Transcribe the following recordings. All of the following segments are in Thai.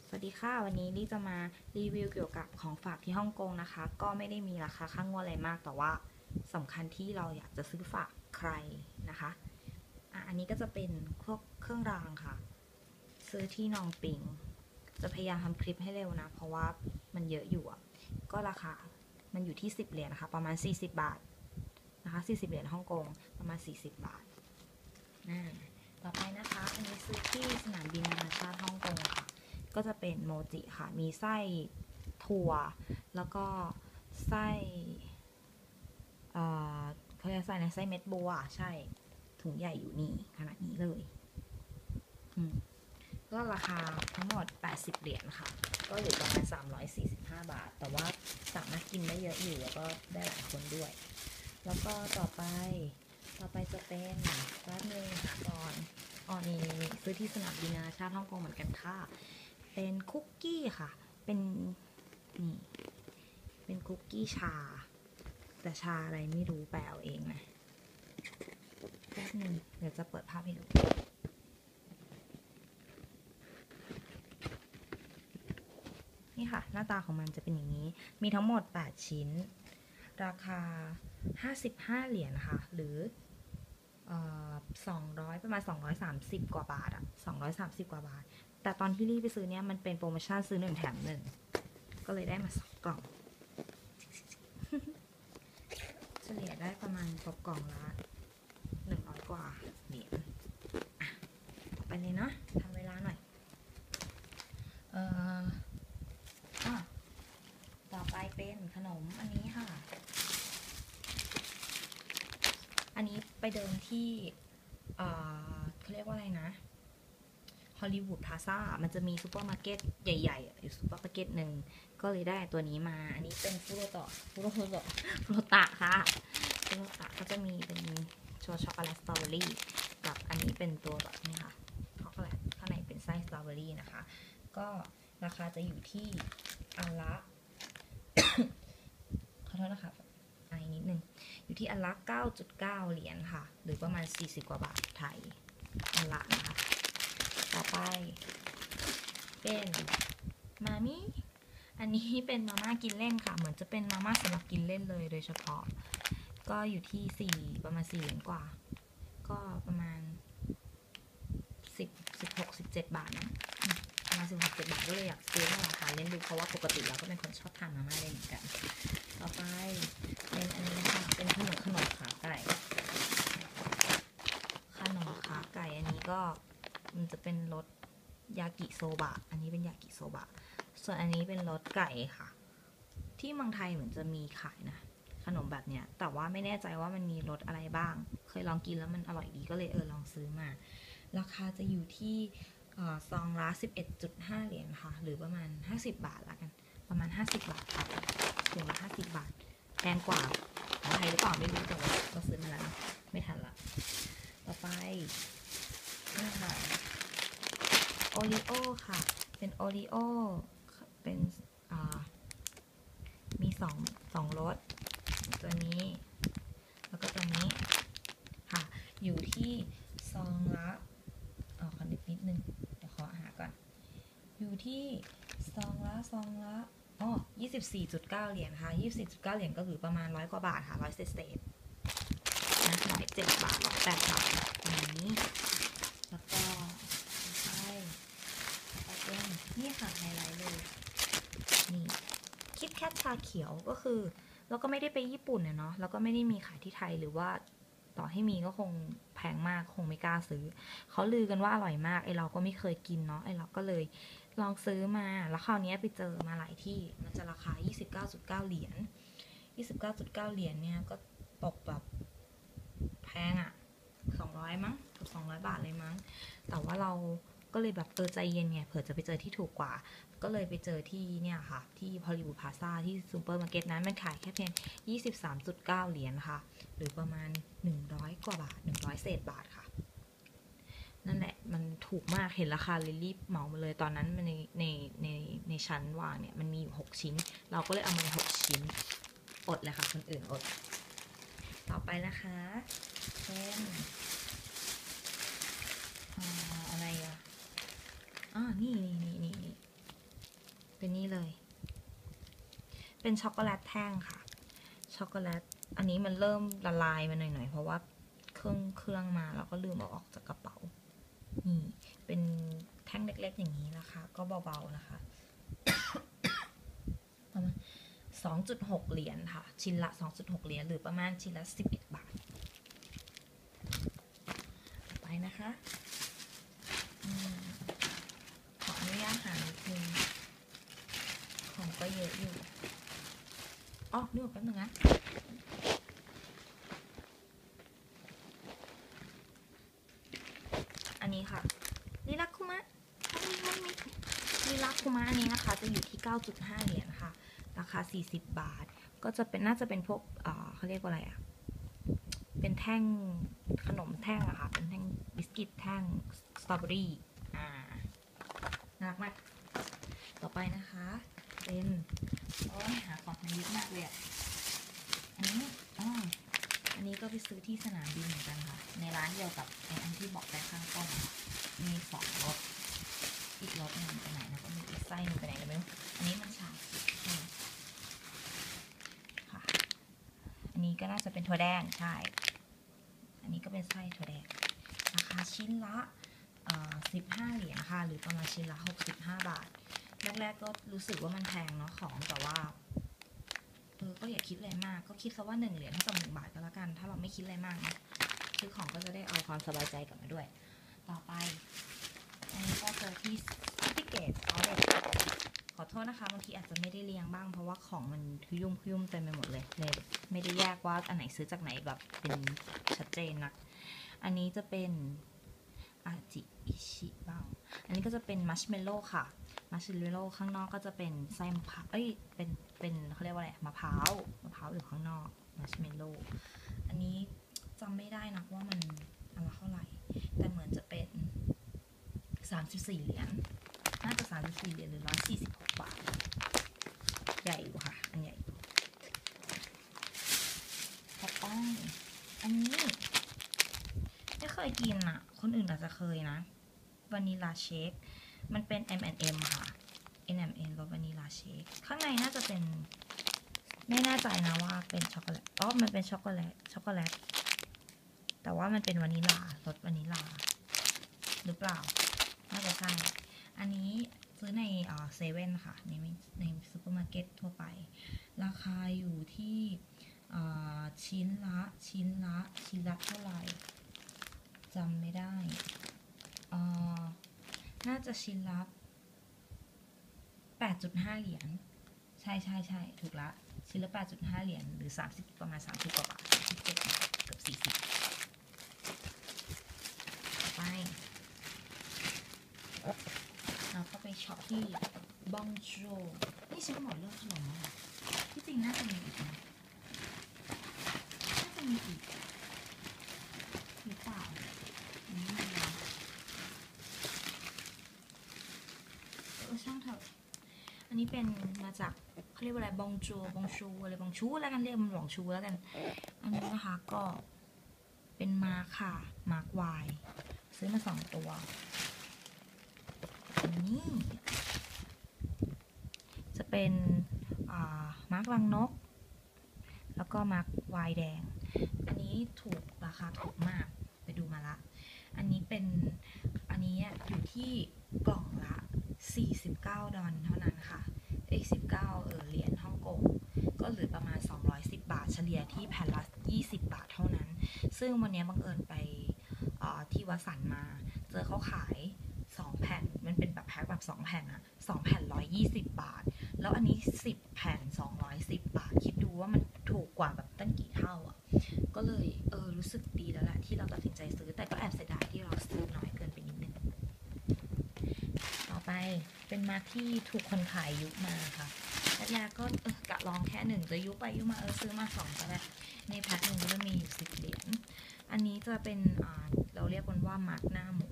สวัสดีค่ะวันนี้ลี่จะมารีวิวเกี่ยวกับของฝากที่ฮ่องกงนะคะก็ไม่ได้มีราคาข้างงวดอะไรมากแต่ว่าสำคัญที่เราอยากจะซื้อฝากใครนะคะอันนี้ก็จะเป็นพวกเครื่องรางค่ะซื้อที่นองปิงจะพยายามทำคลิปให้เร็วนะเพราะว่ามันเยอะอยู่ก็ราคามันอยู่ที่10 เหรียญนะคะประมาณ40 บาทนะคะ40 เหรียญฮ่องกงประมาณ40 บาทต่อไปนะคะอันนี้ซื้อที่สนามบินนานาชาติฮ่องกงค่ะก็จะเป็นโมจิค่ะมีไส้ถั่วแล้วก็ไส้เขาเรียกไส้นะไส้เม็ดบัวใช่ถุงใหญ่อยู่นี่ขนาดนี้เลยก็ราคาทั้งหมด80 เหรียญค่ะก็อยู่ประมาณ345 บาทแต่ว่าสามารถกินได้เยอะอยู่แล้วก็ได้หลายคนด้วยแล้วก็ต่อไปจะเป็นร้านหนึ่งค่ะก่อนนี่ซื้อที่สนามบินนานาชาติฮ่องกงเหมือนกันค่ะเป็นคุกกี้ค่ะเป็นนี่เป็นคุกกี้ชาแต่ชาอะไรไม่รู้แปลเอาเองนะแป๊บนึงเดี๋ยวจะเปิดภาพให้ดูนี่ค่ะหน้าตาของมันจะเป็นอย่างนี้มีทั้งหมด8ชิ้นราคา55 เหรียญค่ะหรือ200ประมาณ230 กว่าบาท230 กว่าบาทแต่ตอนที่รีบไปซื้อเนี่ยมันเป็นโปรโมชั่นซื้อ1แถม1ก็เลยได้มา2 กล่องเฉลี่ยได้ประมาณตกกล่องละ100 กว่าเหรียญไปเลยเนาะทำเวลาหน่อยต่อไปเป็นขนมอันนี้ค่ะอันนี้ไปเดินที่เขาเรียกว่าอะไรนะฮอลลีวูดพลาซ่ามันจะมีซูเปอร์มาร์เก็ตใหญ่ๆอยู่ซูเปอร์มาร์เก็ตหนึ่งก็เลยได้ตัวนี้มาอันนี้เป็นฟูโรตะค่ะฟูโรตะก็จะมีเป็นช็อกโกแลตสตรอเบอรี่กับอันนี้เป็นตัวแบบนี้ค่ะช็อกโกแลตข้างในเป็นไส้สตรอเบอรี่นะคะก็ราคาจะอยู่ที่อันละขอโทษนะคะนิดนึงอยู่ที่อันละ 9.9 เหรียญค่ะหรือประมาณ40 กว่าบาทไทยอันละนะคะต่อไปเป็นมามิอันนี้เป็นมาม่ากินเล่นค่ะเหมือนจะเป็นมาม่าสำหรับกินเล่นเลยโดยเฉพาะก็อยู่ที่ประมาณ4 เหรียญกว่าก็ประมาณ16-17 บาทนะประมาณ16-17 บาทก็เลยอยากซื้อมาราคาเล่นดูเพราะว่าปกติเราก็เป็นคนชอบทานมาม่าเล่นเหมือนกันต่อไปเป็นอันนี้ค่ะเป็นขนมขาไก่อันนี้ก็มันจะเป็นรสยากิโซบะอันนี้เป็นยากิโซบะส่วนอันนี้เป็นรสไก่ค่ะที่เมืองไทยเหมือนจะมีขายนะขนมแบบเนี้ยแต่ว่าไม่แน่ใจว่ามันมีรสอะไรบ้างเคยลองกินแล้วมันอร่อยดีก็เลยลองซื้อมาราคาจะอยู่ที่ซองละ 11.5 เหรียญค่ะหรือประมาณ50 บาทละกันประมาณ50 บาทค่ะถุงละ50 บาทแพงกว่าของไทยหรือเปล่าไม่รู้แต่ว่าเราซื้อมาแล้วไม่ทันละต่อไปนี่ค่ะโอริโอค่ะเป็นโอริโอเป็นมีสองรสตัวนี้แล้วก็ตัวนี้ค่ะอยู่ที่ซองละขอนิดนึงเดี๋ยวขอหาก่อนอยู่ที่ซองละ24.9 เหรียญค่ะ24.9 เหรียญก็คือประมาณ100 กว่าบาทค่ะ100 เศษนะ107 บาท108 บาทอย่างนี้แล้วก็เป็นนี่ค่ะไฮไลท์เลยนี่คิดแคทชาเขียวก็คือเราก็ไม่ได้ไปญี่ปุ่นเนาะแล้วก็ไม่ได้มีขายที่ไทยหรือว่าต่อให้มีก็คงแพงมากคงไม่กล้าซื้อเขาลือกันว่าอร่อยมากเราก็ไม่เคยกินเนาะเราก็เลยลองซื้อมาแล้วคราวนี้ไปเจอมาหลายที่มันจะราคา29.9 เหรียญ29.9 เหรียญเนี่ยก็ตกแบบแพง200มั้งเกือบ200 บาทเลยมั้งแต่ว่าเราก็เลยแบบใจเย็นไงเผื่อจะไปเจอที่ถูกกว่าก็เลยไปเจอที่เนี่ยค่ะที่ฮอลลีวูดพลาซ่าที่ซูเปอร์มาร์เก็ตนั้นมันขายแค่เพียง23.9 เหรียญค่ะหรือประมาณ100 กว่าบาท100 เศษบาทค่ะนั่นแหละมันถูกมากเห็นราคาเลยรีบเหมามาเลยตอนนั้นในชั้นวางเนี่ยมันมีอยู่6 ชิ้นเราก็เลยเอามา6 ชิ้นอดเลยค่ะคนอื่นอดต่อไปนะคะเป็นอะไรนี่เป็นช็อกโกแลตแท่งค่ะช็อกโกแลตอันนี้มันเริ่มละลายมาหน่อยๆเพราะว่าเครื่องมาแล้วก็ลืมเอาออกจากกระเป๋านี่เป็นแท่งเล็กๆอย่างนี้นะคะก็เบาๆนะคะประมาณ2.6 เหรียญค่ะชิ้นละ2.6 เหรียญหรือประมาณชิ้นละ11 บาทไปนะคะขออนุญาตหานิดนึงของก็เยอะอยู่อ๋อนึกออกแป๊บนึงนะอันนี้ค่ะลิลักคุมะลิลักคุมะอันนี้นะคะจะอยู่ที่ 9.5 เหรียญค่ะราคา40 บาทก็จะเป็นน่าจะเป็นพวกเขาเรียกว่าอะไรอะเป็นแท่งขนมแท่งอะค่ะเป็นแท่งบิสกิตแท่งสตรอเบอรี่น่ารักมากต่อไปนะคะเป็นหาของมาเยอะมากเลยอะอันนี้ก็ไปซื้อที่สนามบินเหมือนกันค่ะในร้านเดียวกับอันที่บอกไปข้างต้นมี2 รสอีกรสนึงไปไหนนะก็มีอีกไส้นึงไปไหนก็ไม่รู้อันนี้มันชาค่ะอันนี้ก็น่าจะเป็นถั่วแดงใช่อันนี้ก็เป็นไส้ถั่วแดงราคาชิ้นละ15 เหรียญค่ะหรือประมาณชิ้นละ65 บาทแรกๆก็รู้สึกว่ามันแพงเนาะของแต่ว่าก็อย่าคิดอะไรมากก็คิดซะว่า1 เหรียญเท่ากับ1 บาทก็แล้วกันถ้าเราไม่คิดอะไรมากนะซื้อของก็จะได้เอาความสบายใจกลับมาด้วยต่อไปอันนี้ก็เจอที่พิเกตขอโทษนะคะบางทีอาจจะไม่ได้เรียงบ้างเพราะว่าของมันคุยุ่มเต็มไปหมดเลยไม่ได้แยกว่าอันไหนซื้อจากไหนแบบเป็นชัดเจนนะอันนี้จะเป็นอาจิอิชิบังอันนี้ก็จะเป็นมัชเมลโล่ค่ะมัชเมลโล่ข้างนอกก็จะเป็นไส้มะพร้าวเป็นเขาเรียกว่าอะไรมะพร้าวอยู่ข้างนอกมัชเมลโล่อันนี้จำไม่ได้นะว่ามันอันละเท่าไหร่แต่เหมือนจะเป็น34 เหรียญน่าจะ34 เหรียญหรือ146 บาทใหญ่อยู่ค่ะอันใหญ่ต่อไปอันนี้ไม่เคยกินอ่ะคนอื่นอาจจะเคยนะวานิลาเชคมันเป็น M&M ค่ะ M&M รสวานิลาเชคข้างในน่าจะเป็นไม่แน่ใจนะว่าเป็นช็อกโกแลตมันเป็นช็อกโกแลตแต่ว่ามันเป็นวานิลารสวานิลาหรือเปล่าน่าจะใช่อันนี้ซื้อในเซเว่นค่ะในซูเปอร์มาร์เก็ตทั่วไปราคาอยู่ที่ชิ้นละเท่าไหร่จำไม่ได้น่าจะชิ้นละ 8.5 เหรียญใช่ถูกละชิ้นละ 8.5 เหรียญหรือประมาณ30 กว่าบาท37 บาทเกือบ40ต่อไปเราก็ไปช็อปที่บองโจนี่ฉันหมดเรื่องขนมแล้วค่ะที่จริงน่าจะมีอีกนะน่าจะมีอีกหรือเปล่าช่างเถอะอันนี้เป็นมาจากเขาเรียกว่าอะไรบองชูอะไรบองชูแล้วกันเรียกมันบองชูแล้วกันอันนี้นะคะก็เป็นมาร์คค่ะมาร์ควายซื้อมา2 ตัวอันนี้จะเป็นมาร์ครังนกแล้วก็มาร์ควายแดงอันนี้ราคาถูกมากไปดูมาละอันนี้อยู่ที่กล่องละ49 ดอลเท่านั้นค่ะ19เหรียญฮ่องกงก็เหลือประมาณ210 บาทเฉลี่ยที่แผ่นละ20 บาทเท่านั้นซึ่งวันนี้บังเอิญไปที่วัดสันมาเจอเขาขาย2 แผ่นมันเป็นแบบแพ็คแบบ2 แผ่นอะ2 แผ่น120 บาทแล้วอันนี้10 แผ่น210 บาทคิดดูว่ามันถูกกว่าแบบตั้งกี่เท่าอะก็เลยรู้สึกดีแล้วแหละที่เราตัดสินใจซื้อแต่ก็แอบเสียดายที่เราซื้อน้อยเกินไปนิดนึงต่อไปเป็นมาที่ถูกคนขายยุมาค่ะแรกๆก็กะลองแค่1จะยุไปยุมาซื้อมา2ก็ได้ในแพ็คหนึ่งก็จะมีอยู่10 เหรียญอันนี้จะเป็นเราเรียกมันว่ามาร์กหน้าหมู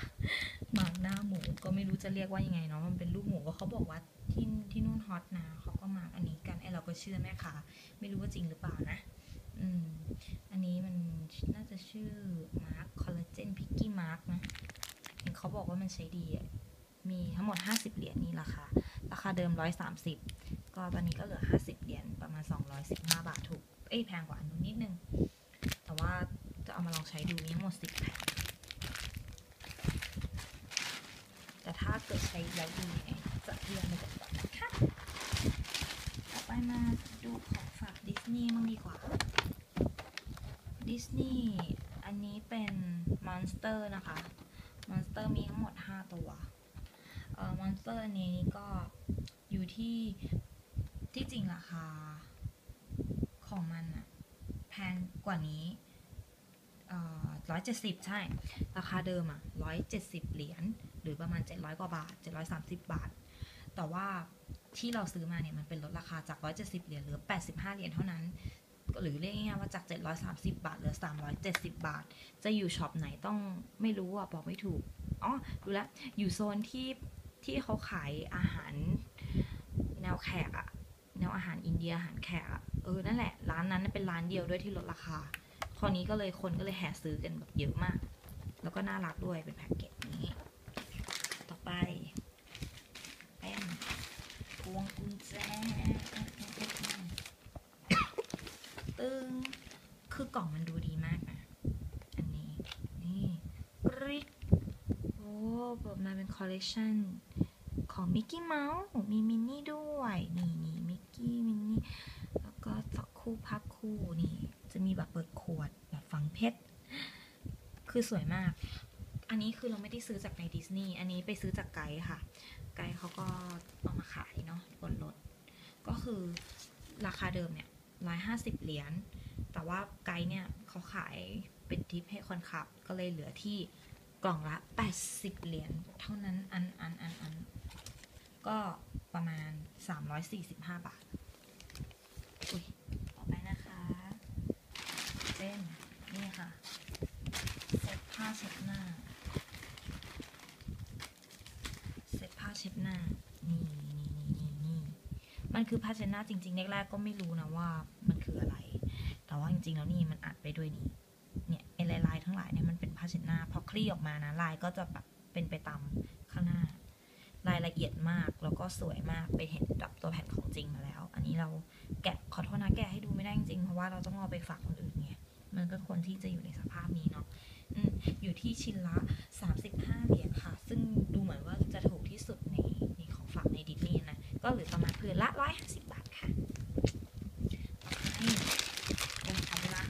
ก็ไม่รู้จะเรียกว่ายังไงเนาะมันเป็นรูปหมูก็เขาบอกว่าที่นู่นฮอตนะเขาก็มาร์กอันนี้กันเราก็เชื่อแม่ค่ะไม่รู้ว่าจริงหรือเปล่านะอันนี้มันน่าจะชื่อมาร์กคอลลาเจนพิกกี้มาร์กนะเห็นเขาบอกว่ามันใช้ดีมีทั้งหมด50 เหรียญนี่ราคาเดิม130 ก็ตอนนี้ก็เหลือ50เหรียญประมาณ215 บาทถูกแพงกว่าอันนู้นนิดนึงแต่ว่าจะเอามาลองใช้ดูมีทั้งหมด10แผ่นแต่ถ้าเกิดใช้แล้วดีจะเรียนไปก่อนนะคะต่อไปมาดูของฝากดิสนีย์มั่งดีกว่าดิสนีย์อันนี้เป็นมอนสเตอร์นะคะมอนสเตอร์มีทั้งหมด5ตัวมอนสเตอร์อันนี้ก็อยู่ที่จริงราคาของมันอะแพงกว่านี้170ใช่ราคาเดิมอะ170เหรียญหรือประมาณ700กว่าบาท730บาทแต่ว่าที่เราซื้อมาเนี่ยมันเป็นลดราคาจาก170เหรียญเหลือ85เหรียญเท่านั้นหรือเรียกง่ายๆว่าจาก730บาทเหลือ370บาทจะอยู่ช็อปไหนต้องไม่รู้อ่ะบอกไม่ถูกอ๋อดูแล้วอยู่โซนที่เขาขายอาหารแนวแขกอะแนวอาหารอินเดียอาหารแขกอะนั่นแหละร้านนั้นเป็นร้านเดียวด้วยที่ลดราคาคราวนี้คนก็เลยแห่ซื้อกันแบบเยอะมากแล้วก็น่ารักด้วยเป็นแพ็กเกจนี้ต่อไปเป็นพวงกุญแจตึงคือกล่องมันดูดีมากนะอันนี้นี่กริ๊กโอ้แบบมาเป็นคอลเลคชันของมิกกี้เมาส์มีมินนี่ด้วยนี่มิกกี้มินนี่แล้วก็สักคู่พักคู่นี่จะมีแบบเปิดขวดแบบฝังเพชรคือสวยมากอันนี้คือเราไม่ได้ซื้อจากในดิสนีย์อันนี้ไปซื้อจากไกด์ค่ะไกด์เขาก็เอามาขายเนาะบนรถก็คือราคาเดิมเนี่ย150เหรียญแต่ว่าไกด์เนี่ยเขาขายเป็นทิปให้คนขับก็เลยเหลือที่กล่องละ80เหรียญเท่านั้นอันก็ประมาณ345บาทอุ้ยต่อไปนะคะเป็นนี่ค่ะเซ็ตผ้าเช็ดหน้านี่มันคือผ้าเช็ดหน้าจริงๆแรกๆก็ไม่รู้นะว่ามันคืออะไรแต่ว่าจริงๆแล้วนี่มันอัดไปด้วยนี่เนี่ยไอ้ลายทั้งหลายเนี่ยมันเป็นผ้าเช็ดหน้าพอคลี่ออกมานะลายก็จะแบบเป็นไปตามข้างหน้ารายละเอียดมากแล้วก็สวยมากไปเห็นกับตัวแผ่นของจริงมาแล้วอันนี้เราแกะขอโทษนะแกะให้ดูไม่ได้จริงๆเพราะว่าเราต้องเอาไปฝากคนอื่นไงมันก็ควรที่จะอยู่ในสภาพนี้เนาะอยู่ที่ชิ้นละ35เหรียญค่ะซึ่งดูเหมือนว่าจะถูกที่สุดในของฝากในดิสนีย์นะก็เหลือประมาณพื้นละ150บาทค่ะต่อไปเวลา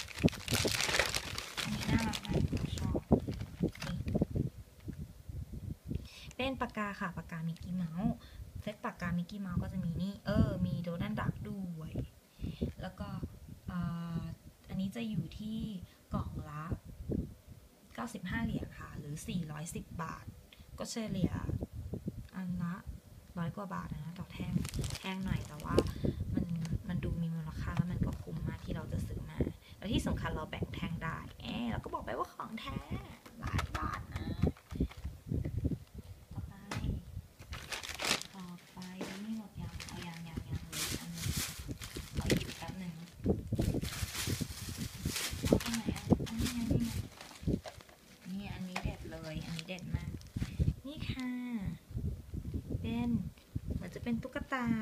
อันนี้น่ารักมากเราชอบเป็นปากกาค่ะปากกามิกกี้เมาส์เซตปากกามิกกี้เมาส์ก็จะมีนี่มีโดนัลด์ดักด้วยแล้วก็อันนี้จะอยู่ที่กล่องละ95เหรียญค่ะหรือ410บาทก็เฉลี่ยอันละ100กว่าบาทนะต่อแท่งหน่อยแต่ว่ามันดูมีมูลค่าแล้วมันก็คุ้มมากที่เราจะซื้อมาแล้วที่สำคัญเราแบ่งแท่งได้เราก็บอกไปว่าของแท้หลายบาทนะต่อไปนี่หมดยังเอายังเลยอันนึงขอหยิบแป๊บนึงเอาอันไหนอันนี้นี่อันนี้เด็ดเลยอันนี้เด็ดมากนี่ค่ะเป็นเหมือนจะเป็นตุ๊กตา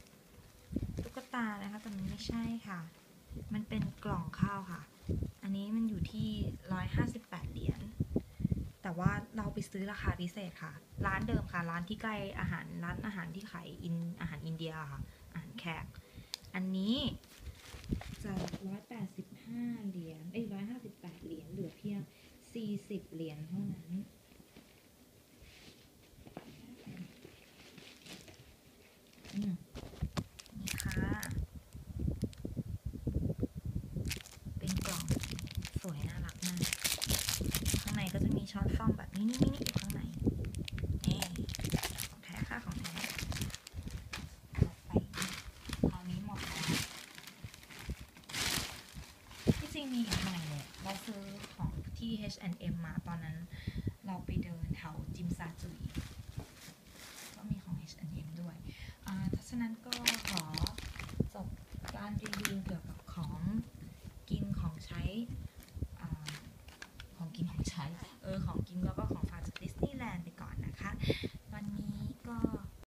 นะคะแต่มันไม่ใช่ค่ะมันเป็นกล่องข้าวค่ะอันนี้มันอยู่ที่158เหรียญแต่ว่าเราไปซื้อราคาพิเศษค่ะร้านเดิมค่ะร้านที่ใกล้ร้านอาหารที่ขายอาหารอินเดียค่ะอาหารแขกอันนี้จาก185เหรียญ158เหรียญเหลือเพียง40เหรียญเท่านั้นนี่ค่ะเป็นกล่องสวยน่ารักมากข้างในก็จะมีช้อนซ่อมแบบนี้อยู่ข้างในนี่ของแท้ค่ะของแท้ไปคราวนี้หมดแล้วที่จริงมีอีกหน่อยเลยเราซื้อของที่ H&M มาตอนนั้นเราไปเดินแถวจิมซาจุยก็มีของ H&M ด้วยฉะนั้นก็ขอจบการรีวิวเกี่ยวกับของกินของใช้ของกินก็